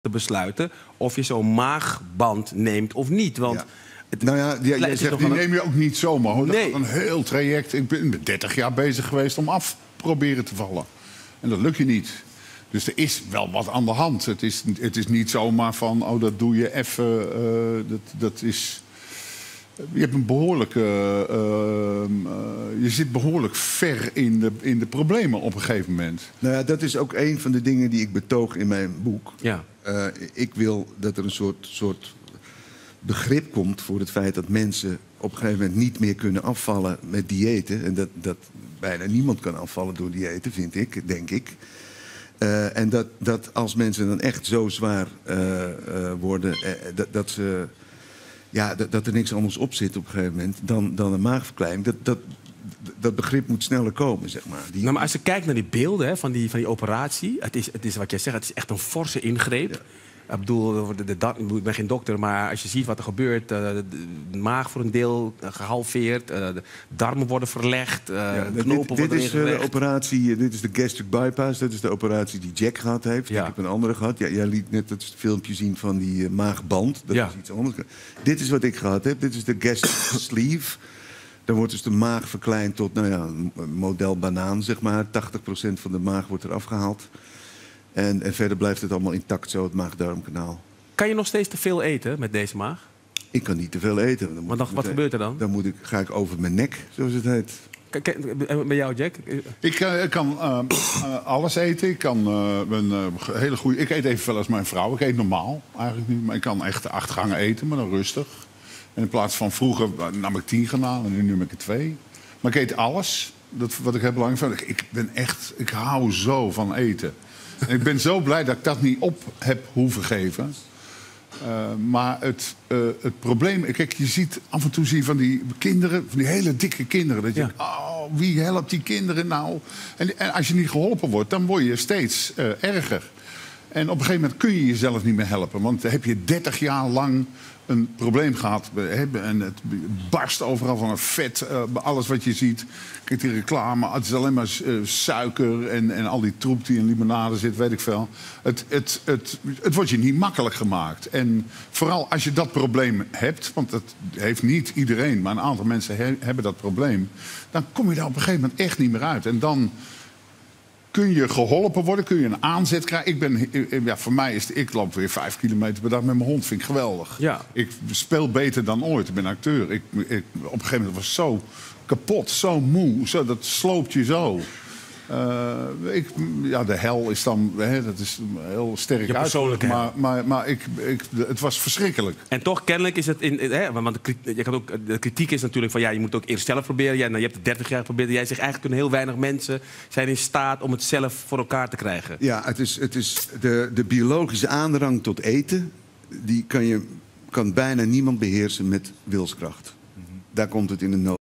te besluiten of je zo'n maagband neemt of niet. Want ja. Nou ja, jij zegt, die neem je ook niet zomaar. Hoor. Nee. Dat is een heel traject. Ik ben 30 jaar bezig geweest om af proberen te vallen. En dat lukt je niet. Dus er is wel wat aan de hand. Het is niet zomaar van, oh, dat doe je even. Dat is... Je hebt een behoorlijke... je zit behoorlijk ver in de problemen op een gegeven moment. Nou ja, dat is ook een van de dingen die ik betoog in mijn boek. Ja. Ik wil dat er een soort begrip komt voor het feit dat mensen op een gegeven moment niet meer kunnen afvallen met diëten. En dat bijna niemand kan afvallen door diëten, denk ik. En dat als mensen dan echt zo zwaar worden, dat er niks anders op zit op een gegeven moment dan een maagverkleining. Dat begrip moet sneller komen, zeg maar. Nou, maar als je kijkt naar die beelden hè, van die operatie, het is wat jij zegt, het is echt een forse ingreep. Ja. Ik bedoel, ik ben geen dokter, maar als je ziet wat er gebeurt... de maag voor een deel gehalveerd, de darmen worden verlegd, knopen worden Dit is de operatie, dit is de gastric bypass, dat is de operatie die Jack gehad heeft. Ja. Ik heb een andere gehad. Jij liet net het filmpje zien van die maagband, dat is iets anders. Dit is wat ik gehad heb, dit is de gastric sleeve. Dan wordt dus de maag verkleind tot, nou ja, een model banaan, zeg maar. 80% van de maag wordt eraf gehaald. En verder blijft het allemaal intact zo, het maag-darmkanaal. Kan je nog steeds te veel eten met deze maag? Ik kan niet te veel eten. Wat gebeurt er dan? Dan ga ik over mijn nek, zoals het heet. Bij jou, Jack? Ik kan alles eten. Ik kan hele goede. Ik eet evenveel als mijn vrouw. Ik eet normaal eigenlijk niet. Maar ik kan echt 8 gangen eten, maar dan rustig. En in plaats van vroeger nam ik 10 garnalen en nu neem ik er 2. Maar ik eet alles. Wat ik heel belangrijk vind. Ik hou zo van eten. En ik ben zo blij dat ik dat niet op heb hoeven geven. Maar het probleem... Kijk, je ziet af en toe van die kinderen, van die hele dikke kinderen. Dat je denkt, oh, wie helpt die kinderen nou? En als je niet geholpen wordt, dan word je steeds erger. En op een gegeven moment kun je jezelf niet meer helpen. Want dan heb je 30 jaar lang een probleem gehad. En het barst overal van het vet. Alles wat je ziet. Kijk, die reclame. Het is alleen maar suiker en al die troep die in limonade zit. Weet ik veel. Het wordt je niet makkelijk gemaakt. En vooral als je dat probleem hebt. Want dat heeft niet iedereen. Maar een aantal mensen hebben dat probleem. Dan kom je daar op een gegeven moment echt niet meer uit. En dan... kun je geholpen worden, kun je een aanzet krijgen. Voor mij ik loop weer 5 kilometer per dag met mijn hond, vind ik geweldig. Ja. Ik speel beter dan ooit, ik ben acteur. Op een gegeven moment was ik zo kapot, zo moe, dat sloopt je zo. De hel is dan, dat is heel sterk uitgedrukt, maar het was verschrikkelijk. En toch, kennelijk is het, want de kritiek is natuurlijk van, je moet ook eerst zelf proberen. Je hebt het 30 jaar geprobeerd. Jij zegt eigenlijk kunnen heel weinig mensen zijn in staat om het zelf voor elkaar te krijgen. Ja, het is de biologische aandrang tot eten, die kan bijna niemand beheersen met wilskracht. Daar komt het in de nood.